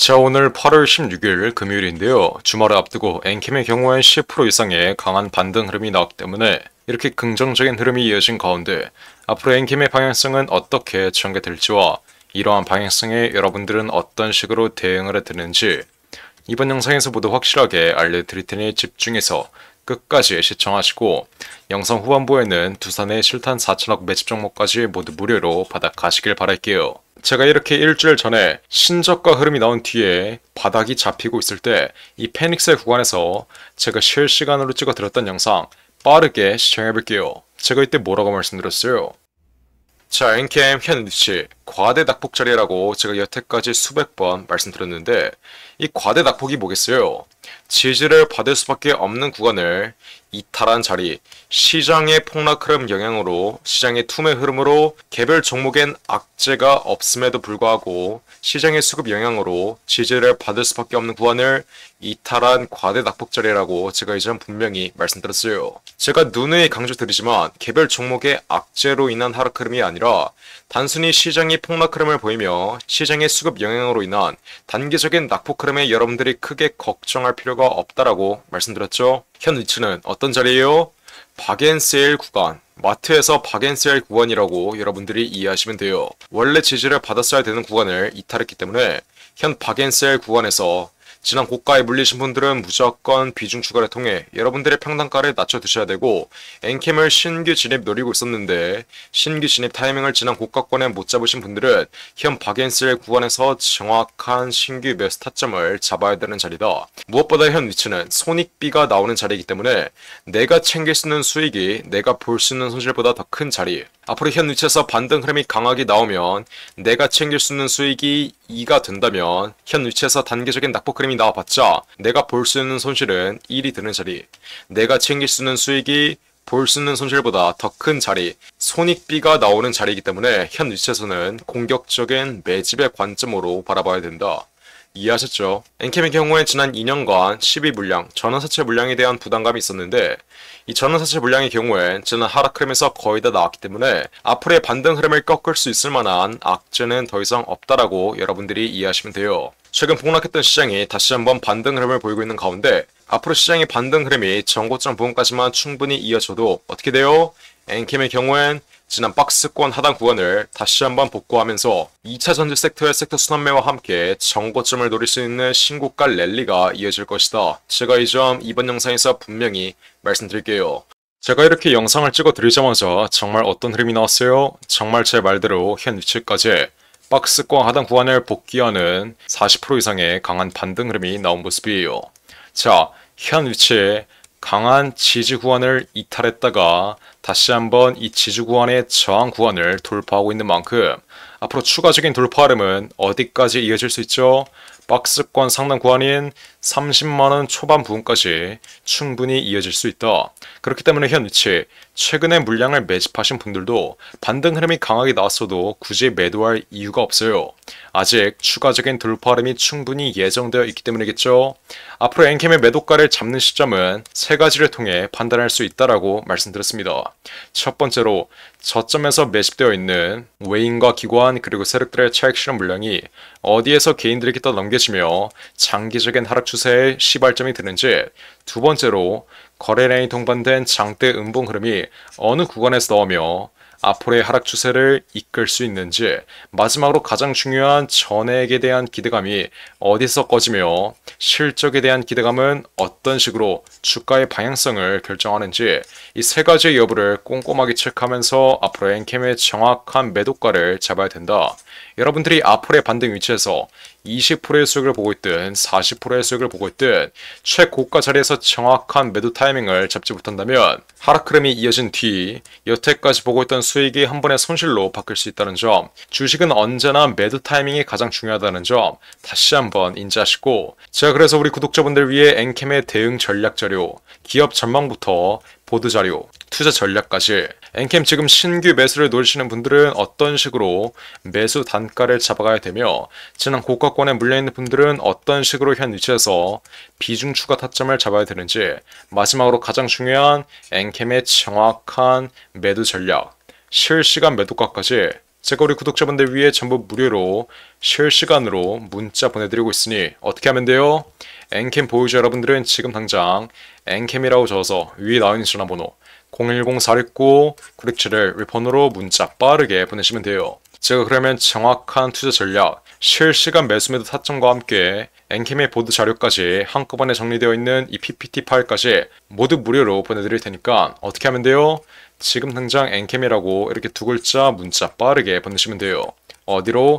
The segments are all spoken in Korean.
자, 오늘 8월 16일 금요일인데요. 주말을 앞두고 엔캠의 경우엔 10% 이상의 강한 반등 흐름이 나왔기 때문에 이렇게 긍정적인 흐름이 이어진 가운데 앞으로 엔캠의 방향성은 어떻게 전개될지와 이러한 방향성에 여러분들은 어떤 식으로 대응을 해드는지 이번 영상에서 모두 확실하게 알려드릴 테니 집중해서 끝까지 시청하시고 영상 후반부에는 두산의 실탄 4천억 매집 종목까지 모두 무료로 받아가시길 바랄게요. 제가 이렇게 일주일 전에 신저가 흐름이 나온 뒤에 바닥이 잡히고 있을 때 이 페닉스의 구간에서 제가 실시간으로 찍어 드렸던 영상 빠르게 시청해 볼게요. 제가 이때 뭐라고 말씀드렸어요? 자, 엔캠 현 위치 과대 낙폭 자리라고 제가 여태까지 수백 번 말씀드렸는데 이 과대 낙폭이 뭐겠어요? 지지를 받을 수밖에 없는 구간을 이탈한 자리, 시장의 폭락 흐름 영향으로 시장의 투매 흐름으로 개별 종목엔 악재가 없음에도 불구하고 시장의 수급 영향으로 지지를 받을 수밖에 없는 구간을 이탈한 과대 낙폭 자리라고 제가 이전 분명히 말씀드렸어요. 제가 누누이 강조드리지만 개별 종목의 악재로 인한 하락 흐름이 아니라 단순히 시장이 폭락 흐름을 보이며 시장의 수급 영향으로 인한 단기적인 낙폭 흐름에 여러분들이 크게 걱정할 필요가 없다라고 말씀드렸죠. 현 위치는 어떤 자리예요? 박앤세일 구간, 마트에서 박앤세일 구간이라고 여러분들이 이해하시면 돼요. 원래 지지를 받았어야 되는 구간을 이탈했기 때문에 현 박앤세일 구간에서 지난 고가에 물리신 분들은 무조건 비중 추가를 통해 여러분들의 평단가를 낮춰두셔야 되고 엔캠을 신규 진입 노리고 있었는데 신규 진입 타이밍을 지난 고가권에 못 잡으신 분들은 현 박앤셀 구간에서 정확한 신규 매수 타점을 잡아야 되는 자리다. 무엇보다 현 위치는 손익비가 나오는 자리이기 때문에 내가 챙길 수 있는 수익이 내가 볼 수 있는 손실보다 더 큰 자리. 앞으로 현 위치에서 반등 흐름이 강하게 나오면 내가 챙길 수 있는 수익이 2가 된다면 현 위치에서 단기적인 낙폭 흐름이 나와봤자 내가 볼 수 있는 손실은 1이 되는 자리, 내가 챙길 수 있는 수익이 볼 수 있는 손실보다 더 큰 자리, 손익비가 나오는 자리이기 때문에 현 위치에서는 공격적인 매집의 관점으로 바라봐야 된다. 이해하셨죠? 엔캠의 경우에 지난 2년간 12 물량, 전환사채 물량에 대한 부담감이 있었는데 이 전환사채 물량의 경우엔 지난 하락 흐름에서 거의 다 나왔기 때문에 앞으로의 반등 흐름을 꺾을 수 있을 만한 악재는 더 이상 없다라고 여러분들이 이해하시면 돼요. 최근 폭락했던 시장이 다시 한번 반등 흐름을 보이고 있는 가운데 앞으로 시장의 반등 흐름이 전고점 부분까지만 충분히 이어져도 어떻게 돼요? 엔캠의 경우엔 지난 박스권 하단 구간을 다시 한번 복구하면서 2차 전지 섹터의 섹터 순환매와 함께 정고점을 노릴 수 있는 신고가 랠리가 이어질 것이다. 제가 이 점 이번 영상에서 분명히 말씀드릴게요. 제가 이렇게 영상을 찍어 드리자마자 정말 어떤 흐름이 나왔어요? 정말 제 말대로 현 위치까지 박스권 하단 구간을 복귀하는 40% 이상의 강한 반등 흐름이 나온 모습이에요. 자, 현 위치에 강한 지지 구간을 이탈했다가 다시 한번 이 지지 구간의 저항 구간을 돌파하고 있는 만큼 앞으로 추가적인 돌파 흐름은 어디까지 이어질 수 있죠? 박스권 상단 구간인 30만원 초반 부분까지 충분히 이어질 수 있다. 그렇기 때문에 현 위치 최근에 물량을 매집하신 분들도 반등 흐름이 강하게 나왔어도 굳이 매도할 이유가 없어요. 아직 추가적인 돌파 흐름이 충분히 예정되어 있기 때문이겠죠. 앞으로 엔캠의 매도가를 잡는 시점은 세 가지를 통해 판단할 수 있다라고 말씀드렸습니다. 첫 번째로 저점에서 매집되어 있는 외인과 기관 그리고 세력들의 차익 실현 물량이 어디에서 개인들에게 또 넘겨지며 장기적인 하락 추세에 시발점이 드는지, 두 번째로 거래량이 동반된 장대 음봉 흐름이 어느 구간에서 나오며 앞으로의 하락 추세를 이끌 수 있는지, 마지막으로 가장 중요한 전액에 대한 기대감이 어디서 꺼지며 실적에 대한 기대감은 어떤 식으로 주가의 방향성을 결정하는지 이 세 가지의 여부를 꼼꼼하게 체크하면서 앞으로 엔캠의 정확한 매도가를 잡아야 된다. 여러분들이 앞으로의 반등 위치에서 20%의 수익을 보고 있든 40%의 수익을 보고 있든 최고가 자리에서 정확한 매도 타이밍을 잡지 못한다면 하락 흐름이 이어진 뒤 여태까지 보고 있던 수익이 한 번의 손실로 바뀔 수 있다는 점, 주식은 언제나 매도 타이밍이 가장 중요하다는 점 다시 한번 인지하시고, 제가 그래서 우리 구독자분들 위해 엔캠의 대응 전략 자료, 기업 전망부터 보드 자료, 투자 전략까지 엔캠 지금 신규 매수를 노리시는 분들은 어떤 식으로 매수 단가를 잡아가야 되며 지난 고가권에 물려있는 분들은 어떤 식으로 현 위치에서 비중 추가 타점을 잡아야 되는지, 마지막으로 가장 중요한 엔캠의 정확한 매도 전략, 실시간 매도가까지 제가 우리 구독자분들 위해 전부 무료로 실시간으로 문자 보내드리고 있으니 어떻게 하면 돼요? 엔캠 보유자 여러분들은 지금 당장 엔캠이라고 적어서 위에 나와있는 전화번호 010-469-967을 위폰으로 문자 빠르게 보내시면 돼요. 제가 그러면 정확한 투자 전략, 실시간 매수 매도 타점과 함께 엔캠의 보드 자료까지 한꺼번에 정리되어 있는 이 PPT 파일까지 모두 무료로 보내드릴 테니까 어떻게 하면 돼요? 지금 당장 엔캠이라고 이렇게 두 글자 문자 빠르게 보내시면 돼요. 어디로?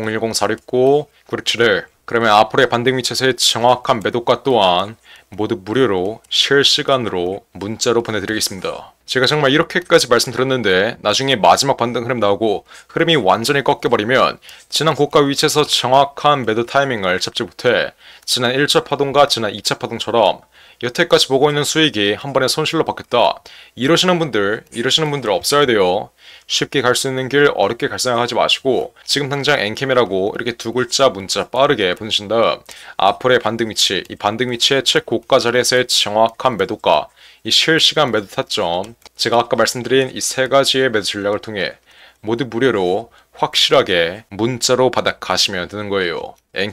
010-469-967을 그러면 앞으로의 반등 위치에서의 정확한 매도가 또한 모두 무료로 실시간으로 문자로 보내드리겠습니다. 제가 정말 이렇게까지 말씀드렸는데 나중에 마지막 반등 흐름 나오고 흐름이 완전히 꺾여버리면 지난 고가 위치에서 정확한 매도 타이밍을 잡지 못해 지난 1차 파동과 지난 2차 파동처럼 여태까지 보고 있는 수익이 한 번에 손실로 바뀌었다. 이러시는 분들 없어야 돼요. 쉽게 갈 수 있는 길 어렵게 갈 생각하지 마시고 지금 당장 엔캠이라고 이렇게 두 글자 문자 빠르게 보내신 다음 앞으로의 반등 위치, 이 반등 위치의 최고가 자리에서의 정확한 매도가, 이 실시간 매도 타점, 제가 아까 말씀드린 이 세 가지의 매도 전략을 통해 모두 무료로 확실하게 문자로 받아 가시면 되는 거예요.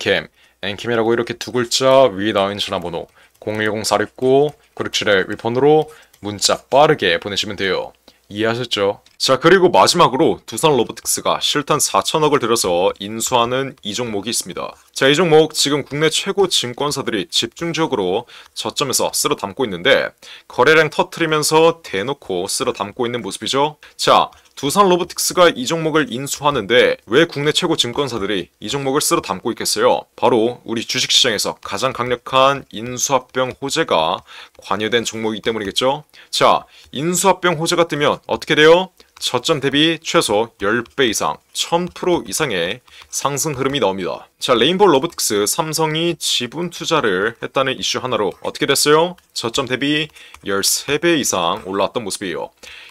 엔캠이라고 이렇게 두 글자 위에 나와 있는 전화번호 010-469-967의 위폰으로 문자 빠르게 보내시면 돼요. 이해하셨죠? 자, 그리고 마지막으로 두산 로보틱스가 실탄 4천억을 들여서 인수하는 이 종목이 있습니다. 자, 이 종목 지금 국내 최고 증권사들이 집중적으로 저점에서 쓸어 담고 있는데 거래량 터트리면서 대놓고 쓸어 담고 있는 모습이죠. 자, 두산 로보틱스가 이 종목을 인수하는데 왜 국내 최고 증권사들이 이 종목을 쓸어 담고 있겠어요? 바로 우리 주식시장에서 가장 강력한 인수합병 호재가 관여된 종목이기 때문이겠죠. 자, 인수합병 호재가 뜨면 어떻게 돼요? 저점 대비 최소 10배 이상, 1000% 이상의 상승 흐름이 나옵니다. 자, 레인보우 로보틱스, 삼성이 지분 투자를 했다는 이슈 하나로 어떻게 됐어요? 저점 대비 13배 이상 올라왔던 모습이에요.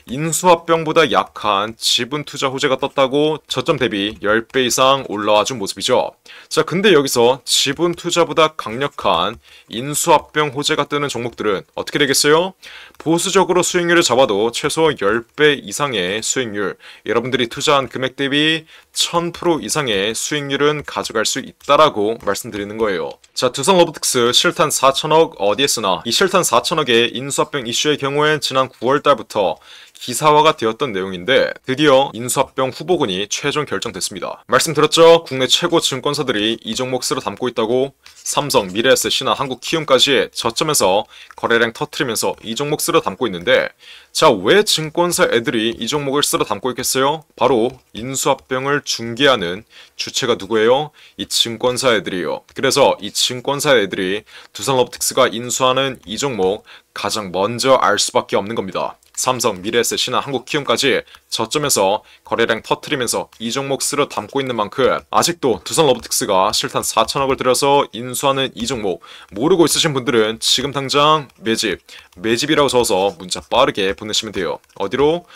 인수합병보다 약한 지분 투자 호재가 떴다고 저점 대비 10배 이상 올라와 준 모습이죠. 자, 근데 여기서 지분 투자보다 강력한 인수합병 호재가 뜨는 종목들은 어떻게 되겠어요? 보수적으로 수익률을 잡아도 최소 10배 이상의 수익률, 여러분들이 투자한 금액 대비 1000% 이상의 수익률은 가져갈 수 있다라고 말씀드리는 거예요. 자, 두산 로보틱스 실탄 4천억 어디에 쓰나? 이 실탄 4천억의 인수합병 이슈의 경우엔 지난 9월달부터 기사화가 되었던 내용인데 드디어 인수합병 후보군이 최종 결정됐습니다. 말씀드렸죠? 국내 최고 증권사들이 이 종목 쓸어 담고 있다고. 삼성, 미래에셋, 신한, 한국키움까지 저점에서 거래량 터트리면서 이 종목 쓸어 담고 있는데 자, 왜 증권사 애들이 이 종목을 쓸어 담고 있겠어요? 바로 인수합병을 중개하는 주체가 누구예요? 이 증권사 애들이에요. 그래서 이 증권사 애들이 두산 로보틱스가 인수하는 이 종목 가장 먼저 알 수밖에 없는 겁니다. 삼성, 미래에셋, 신한, 한국키움까지 저점에서 거래량 터트리면서 이 종목 쓸어 담고 있는 만큼 아직도 두산 로보틱스가 실탄 4천억을 들여서 인수하는 이 종목 모르고 있으신 분들은 지금 당장 매집이라고 적어서 문자 빠르게 보내시면 돼요. 어디로?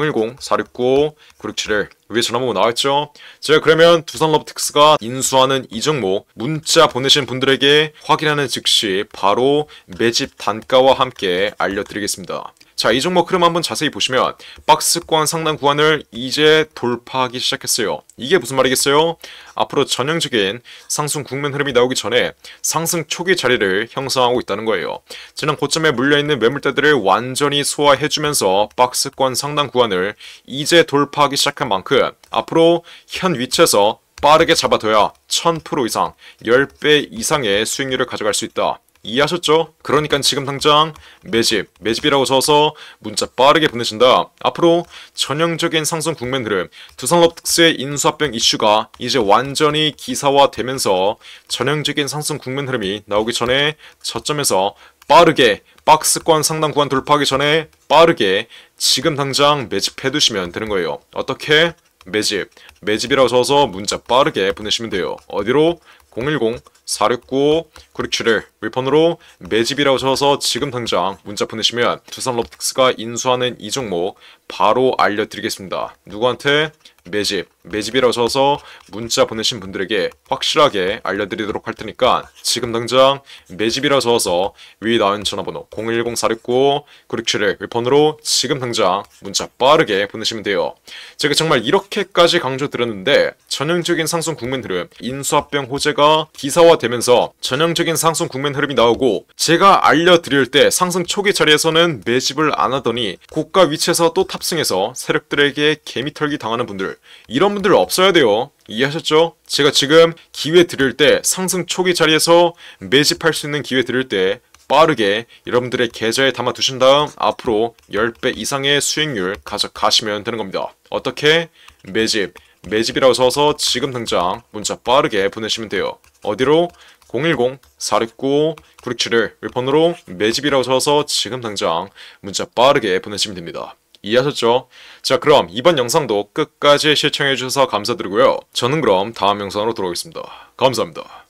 010-469-967을 위에 전화번호 나와있죠? 제가 그러면 두산 로보틱스가 인수하는 이 종목 문자 보내신 분들에게 확인하는 즉시 바로 매집 단가와 함께 알려드리겠습니다. 자, 이 종목 흐름 한번 자세히 보시면 박스권 상단 구간을 이제 돌파하기 시작했어요. 이게 무슨 말이겠어요? 앞으로 전형적인 상승 국면 흐름이 나오기 전에 상승 초기 자리를 형성하고 있다는 거예요. 지난 고점에 물려있는 매물대들을 완전히 소화해주면서 박스권 상단 구간을 이제 돌파하기 시작한 만큼 앞으로 현 위치에서 빠르게 잡아둬야 1000% 이상, 10배 이상의 수익률을 가져갈 수 있다. 이해하셨죠? 그러니까 지금 당장 매집이라고 적어서 문자 빠르게 보내신다. 앞으로 전형적인 상승 국면 흐름, 두산 로보틱스의 인수합병 이슈가 이제 완전히 기사화되면서 전형적인 상승 국면 흐름이 나오기 전에 저점에서 빠르게 박스권 상단 구간 돌파하기 전에 빠르게 지금 당장 매집해 두시면 되는 거예요. 어떻게? 매집이라고 적어서 문자 빠르게 보내시면 돼요. 어디로? 469-9671 윌폰으로 매집이라고 적어서 지금 당장 문자 보내시면 두산 로보틱스가 인수하는 이 종목 바로 알려드리겠습니다. 누구한테? 매집이라고 적어서 문자 보내신 분들에게 확실하게 알려드리도록 할 테니까 지금 당장 매집이라고 적어서 위에 나온 전화번호 010-469-9671 윌폰으로 지금 당장 문자 빠르게 보내시면 돼요. 제가 정말 이렇게까지 강조드렸는데 전형적인 상승 국면 흐름, 인수합병 호재가 기사화되면서 전형적인 상승 국면 흐름이 나오고 제가 알려드릴 때 상승 초기 자리에서는 매집을 안 하더니 고가 위치에서 또 탑승해서 세력들에게 개미털기 당하는 분들, 이런 분들 없어야 돼요. 이해하셨죠? 제가 지금 기회 드릴 때 상승 초기 자리에서 매집할 수 있는 기회 드릴 때 빠르게 여러분들의 계좌에 담아 두신 다음 앞으로 10배 이상의 수익률 가져가시면 되는 겁니다. 어떻게? 매집이라고 써서 지금 당장 문자 빠르게 보내시면 돼요. 어디로? 010-469-9671 윌폰으로 매집이라고 적어서 지금 당장 문자 빠르게 보내시면 됩니다. 이해하셨죠? 자, 그럼 이번 영상도 끝까지 시청해주셔서 감사드리고요. 저는 그럼 다음 영상으로 돌아오겠습니다. 감사합니다.